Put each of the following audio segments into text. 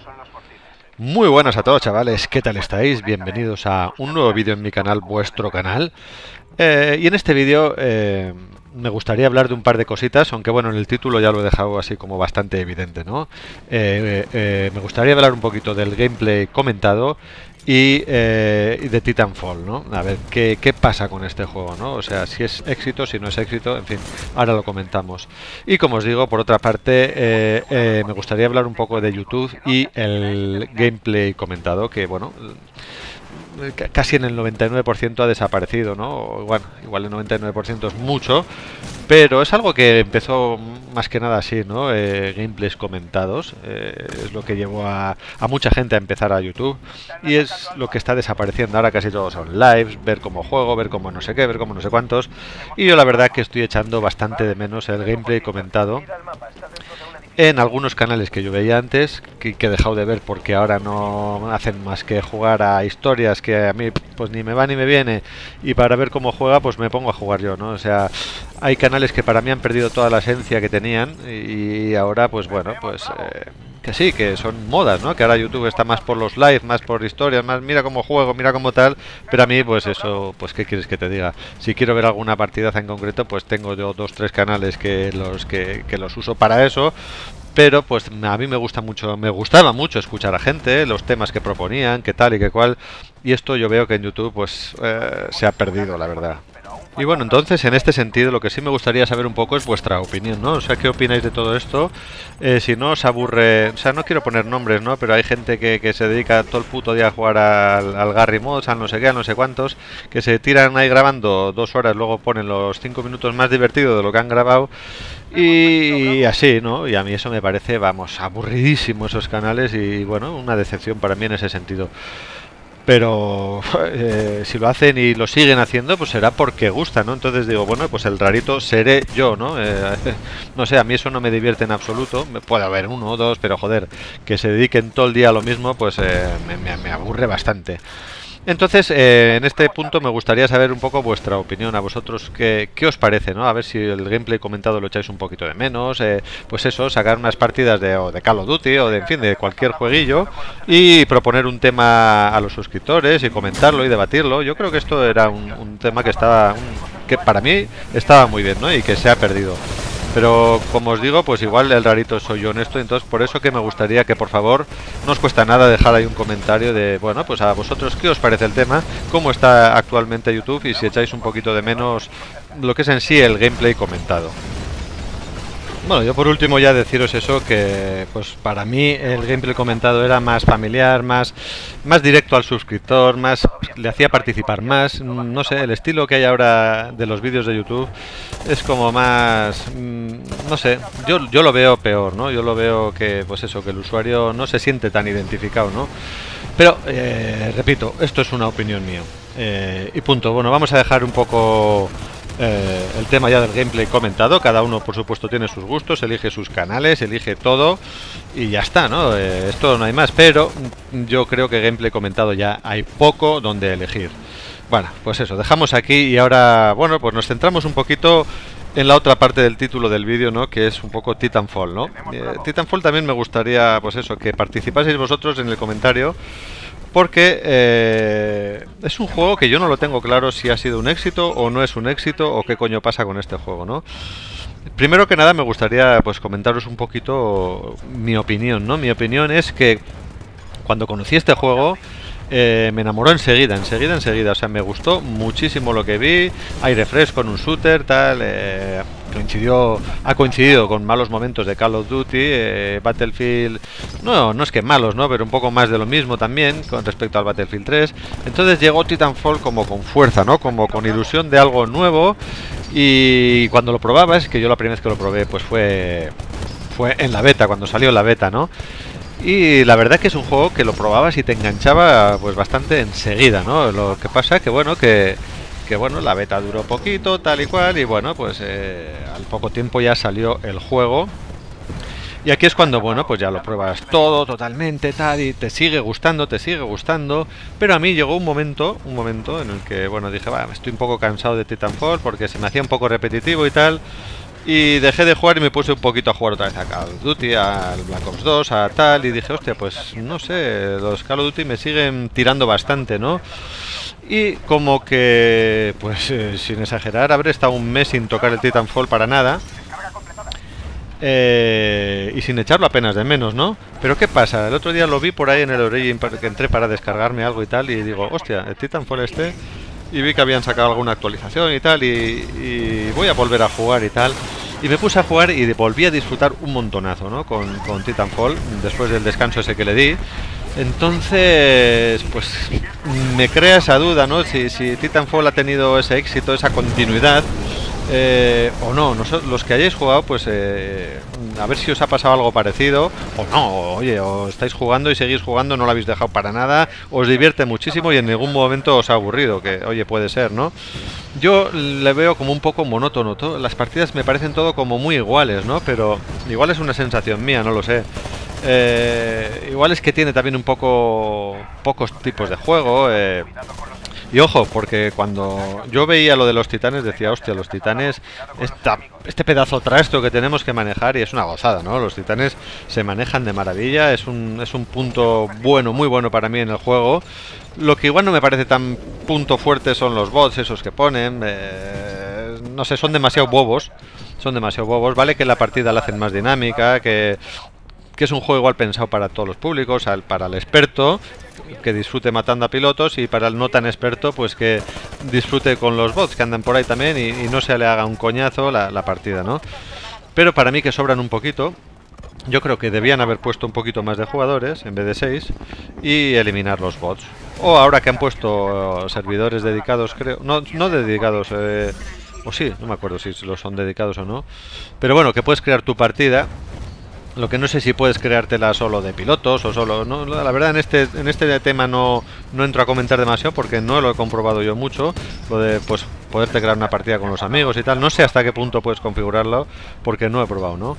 Muy buenas a todos, chavales, ¿qué tal estáis? Bienvenidos a un nuevo vídeo en mi canal, vuestro canal. Y en este vídeo me gustaría hablar de un par de cositas, aunque bueno, en el título ya lo he dejado así como bastante evidente, ¿no? Me gustaría hablar un poquito del gameplay comentado y de Titanfall, ¿no? A ver, ¿qué pasa con este juego, ¿no? O sea, si es éxito, si no es éxito, en fin, ahora lo comentamos. Y como os digo, por otra parte, me gustaría hablar un poco de YouTube y el gameplay comentado, que bueno, casi en el 99% ha desaparecido, ¿no? O, bueno, igual el 99% es mucho, pero es algo que empezó más que nada así, ¿no? Gameplays comentados, es lo que llevó a mucha gente a empezar a YouTube y es lo que está desapareciendo ahora. Casi todos son lives, ver cómo juego, ver cómo no sé qué, ver cómo no sé cuántos, y yo la verdad que estoy echando bastante de menos el gameplay comentado en algunos canales que yo veía antes, que he dejado de ver porque ahora no hacen más que jugar a historias que a mí pues ni me va ni me viene, y para ver cómo juega pues me pongo a jugar yo, ¿no? O sea, hay canales que para mí han perdido toda la esencia que tenían y ahora pues bueno, pues que sí, que son modas, ¿no? Que ahora YouTube está más por los live, más por historias, más mira cómo juego, mira cómo tal, pero a mí pues eso, pues qué quieres que te diga. Si quiero ver alguna partidaza en concreto, pues tengo yo dos, tres canales que los uso para eso. Pero pues a mí me gusta mucho, me gustaba mucho escuchar a gente, los temas que proponían, qué tal y qué cual, y esto yo veo que en YouTube pues se ha perdido, la verdad. Y bueno, entonces en este sentido lo que sí me gustaría saber un poco es vuestra opinión, ¿no? O sea, ¿qué opináis de todo esto? Si no os aburre, o sea, no quiero poner nombres, ¿no? Pero hay gente que se dedica todo el puto día a jugar al Garry Mods, al no sé qué, al no sé cuántos, que se tiran ahí grabando 2 horas, luego ponen los 5 minutos más divertidos de lo que han grabado y así, ¿no? Y a mí eso me parece, vamos, aburridísimo esos canales y bueno, una decepción para mí en ese sentido. Pero si lo hacen y lo siguen haciendo, pues será porque gusta, ¿no? Entonces digo, bueno, pues el rarito seré yo, ¿no? No sé, a mí eso no me divierte en absoluto. Puede haber uno o dos, pero joder, que se dediquen todo el día a lo mismo, pues me aburre bastante. Entonces, en este punto me gustaría saber un poco vuestra opinión, a vosotros, qué os parece, ¿no? A ver si el gameplay comentado lo echáis un poquito de menos, pues eso, sacar unas partidas de Call of Duty o de, en fin, de cualquier jueguillo y proponer un tema a los suscriptores y comentarlo y debatirlo. Yo creo que esto era un tema que para mí estaba muy bien, ¿no? Y que se ha perdido. Pero como os digo, pues igual el rarito soy yo en esto, entonces por eso que me gustaría que por favor no os cuesta nada dejar ahí un comentario de, bueno, pues a vosotros qué os parece el tema, cómo está actualmente YouTube y si echáis un poquito de menos lo que es en sí el gameplay comentado. Bueno, yo por último ya deciros eso, que pues para mí el gameplay comentado era más familiar, más directo al suscriptor, más le hacía participar más, no sé, el estilo que hay ahora de los vídeos de YouTube es como más, no sé, yo lo veo peor, ¿no? Yo lo veo que, pues eso, que el usuario no se siente tan identificado, ¿no? Pero, repito, esto es una opinión mía. Y punto. Bueno, vamos a dejar un poco el tema ya del gameplay comentado. Cada uno por supuesto tiene sus gustos, elige sus canales, elige todo y ya está, ¿no? Esto no hay más, pero yo creo que gameplay comentado ya hay poco donde elegir. Bueno, pues eso, dejamos aquí y ahora, bueno, pues nos centramos un poquito en la otra parte del título del vídeo, ¿no? Que es un poco Titanfall, ¿no? Titanfall también me gustaría, pues eso, que participaseis vosotros en el comentario, porque es un juego que yo no lo tengo claro si ha sido un éxito o no es un éxito o qué coño pasa con este juego, ¿no? Primero que nada me gustaría pues comentaros un poquito mi opinión, ¿no? Mi opinión es que cuando conocí este juego me enamoró enseguida, o sea, me gustó muchísimo lo que vi, aire fresco en un shooter, tal, ha coincidido con malos momentos de Call of Duty, Battlefield, no es que malos, ¿no? Pero un poco más de lo mismo también con respecto al Battlefield 3. Entonces llegó Titanfall como con fuerza, ¿no? Como con ilusión de algo nuevo, y cuando lo probaba, es que yo la primera vez que lo probé pues fue en la beta, cuando salió la beta, ¿no? Y la verdad que es un juego que lo probabas y te enganchaba pues bastante enseguida, ¿no? Lo que pasa que bueno, que bueno, la beta duró poquito, tal y cual, y bueno, pues al poco tiempo ya salió el juego. Y aquí es cuando, bueno, pues ya lo pruebas todo totalmente, tal, y te sigue gustando, pero a mí llegó un momento en el que, bueno, dije, va, estoy un poco cansado de Titanfall porque se me hacía un poco repetitivo y tal. Y dejé de jugar y me puse un poquito a jugar otra vez a Call of Duty, al Black Ops 2, a tal, y dije, hostia, pues no sé, los Call of Duty me siguen tirando bastante, ¿no? Y como que, pues sin exagerar, habré estado un mes sin tocar el Titanfall para nada. Y sin echarlo apenas de menos, ¿no? Pero ¿qué pasa? El otro día lo vi por ahí en el Origin, que entré para descargarme algo y tal, y digo, hostia, el Titanfall este... Y vi que habían sacado alguna actualización y tal, y voy a volver a jugar y tal. Y me puse a jugar y volví a disfrutar un montonazo, ¿no? Con Titanfall, después del descanso ese que le di. Entonces, pues me crea esa duda, ¿no? Si Titanfall ha tenido ese éxito, esa continuidad, o no. Los que hayáis jugado, pues a ver si os ha pasado algo parecido, o no, oye, o estáis jugando y seguís jugando, no lo habéis dejado para nada, os divierte muchísimo y en ningún momento os ha aburrido, que oye, puede ser, ¿no? Yo le veo como un poco monótono, las partidas me parecen todo como muy iguales, ¿no? Pero igual es una sensación mía, no lo sé. Igual es que tiene también un poco pocos tipos de juego. Y ojo, porque cuando yo veía lo de los titanes decía, hostia, los titanes, este pedazo trasto que tenemos que manejar, y es una gozada, ¿no? Los titanes se manejan de maravilla, es un punto bueno, muy bueno para mí en el juego. Lo que igual no me parece tan punto fuerte son los bots esos que ponen, no sé, son demasiado bobos. Son demasiado bobos, vale que la partida la hacen más dinámica, que es un juego igual pensado para todos los públicos, para el experto, que disfrute matando a pilotos, y para el no tan experto, pues que disfrute con los bots que andan por ahí también y no se le haga un coñazo la partida, ¿no? Pero para mí que sobran un poquito. Yo creo que debían haber puesto un poquito más de jugadores en vez de 6 y eliminar los bots. O ahora que han puesto servidores dedicados, creo, no dedicados, o sí, no me acuerdo si los son dedicados o no. Pero bueno, que puedes crear tu partida. Lo que no sé si puedes creártela solo de pilotos o solo... No, la verdad en este tema no entro a comentar demasiado porque no lo he comprobado yo mucho. Lo de pues poderte crear una partida con los amigos y tal. No sé hasta qué punto puedes configurarlo porque no he probado, ¿no?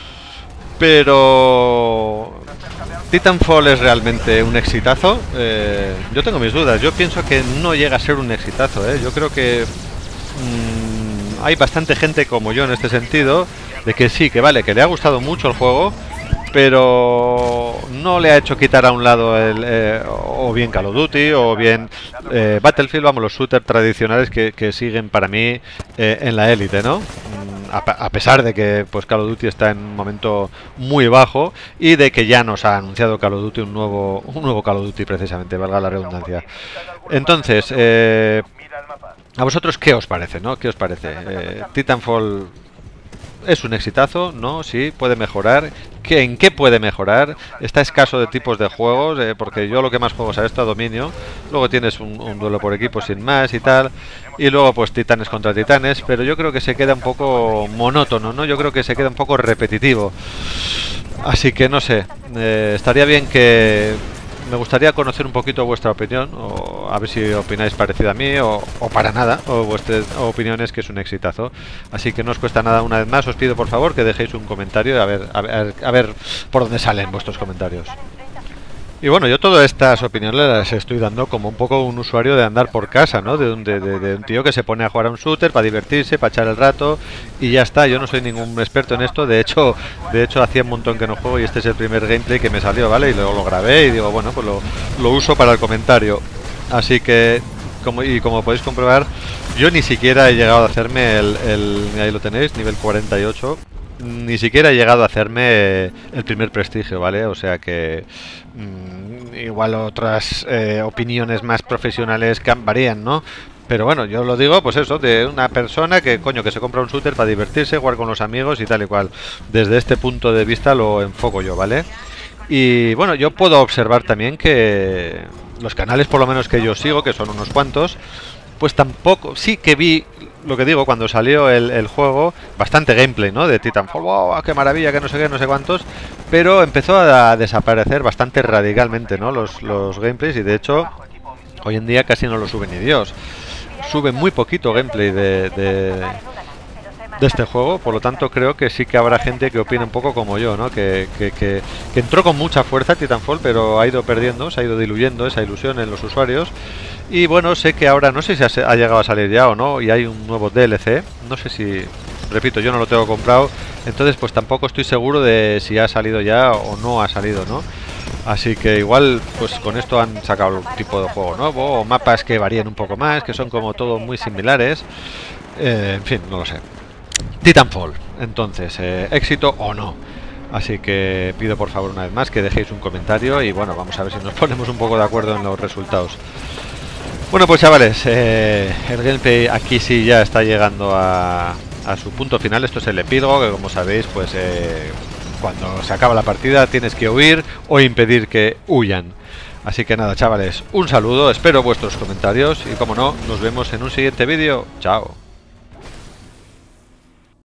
Pero... Titanfall es realmente un exitazo. Yo tengo mis dudas. Yo pienso que no llega a ser un exitazo, Yo creo que... hay bastante gente como yo en este sentido, de que sí, que vale, que le ha gustado mucho el juego, pero no le ha hecho quitar a un lado o bien Call of Duty o bien Battlefield, vamos, los shooters tradicionales que siguen para mí en la élite, ¿no? A pesar de que pues Call of Duty está en un momento muy bajo y de que ya nos ha anunciado Call of Duty un nuevo Call of Duty, precisamente, valga la redundancia. Entonces, ¿a vosotros qué os parece, no? ¿Qué os parece? Titanfall es un exitazo, ¿no? Sí, puede mejorar. ¿En qué puede mejorar? Está escaso de tipos de juegos, porque yo lo que más juego es a esto, a dominio. Luego tienes un duelo por equipos sin más y tal. Y luego pues titanes contra titanes, pero yo creo que se queda un poco monótono, ¿no? Yo creo que se queda un poco repetitivo. Así que no sé, estaría bien que... Me gustaría conocer un poquito vuestra opinión, o a ver si opináis parecido a mí, o para nada, o vuestras opiniones, que es un exitazo. Así que no os cuesta nada, una vez más, os pido por favor que dejéis un comentario, a ver por dónde salen vuestros comentarios. Y bueno, yo todas estas opiniones las estoy dando como un poco un usuario de andar por casa, ¿no? De un tío que se pone a jugar a un shooter para divertirse, para echar el rato y ya está. Yo no soy ningún experto en esto, de hecho hacía un montón que no juego y este es el primer gameplay que me salió, ¿vale? Y luego lo grabé y digo, bueno, pues lo uso para el comentario. Así que, como podéis comprobar, yo ni siquiera he llegado a hacerme ahí lo tenéis, nivel 48. Ni siquiera he llegado a hacerme el primer prestigio, ¿vale? O sea que igual otras opiniones más profesionales varían, ¿no? Pero bueno, yo lo digo, pues eso, de una persona que, coño, que se compra un shooter para divertirse, jugar con los amigos y tal y cual. Desde este punto de vista lo enfoco yo, ¿vale? Y bueno, yo puedo observar también que los canales, por lo menos que yo sigo, que son unos cuantos, pues tampoco, sí que vi, lo que digo, cuando salió el juego, bastante gameplay, ¿no? De Titanfall, wow, qué maravilla, que no sé qué, no sé cuántos, pero empezó a desaparecer bastante radicalmente, ¿no? Los gameplays, y de hecho, hoy en día casi no lo sube ni Dios. Sube muy poquito gameplay de este juego, por lo tanto creo que sí que habrá gente que opine un poco como yo, ¿no? Que entró con mucha fuerza Titanfall, pero ha ido perdiendo, se ha ido diluyendo esa ilusión en los usuarios. Y bueno, sé que ahora, no sé si ha llegado a salir ya o no, y hay un nuevo DLC, no sé si repito, yo no lo tengo comprado, entonces pues tampoco estoy seguro de si ha salido ya o no ha salido, ¿no? Así que igual pues con esto han sacado un tipo de juego nuevo o mapas que varían un poco más, que son como todos muy similares. En fin, no lo sé. Titanfall, entonces, éxito o no. Así que pido por favor una vez más que dejéis un comentario y bueno, vamos a ver si nos ponemos un poco de acuerdo en los resultados. Bueno pues chavales, el gameplay aquí sí ya está llegando a su punto final. Esto es el epílogo, que como sabéis pues cuando se acaba la partida tienes que huir o impedir que huyan. Así que nada chavales, un saludo, espero vuestros comentarios y como no, nos vemos en un siguiente vídeo. Chao.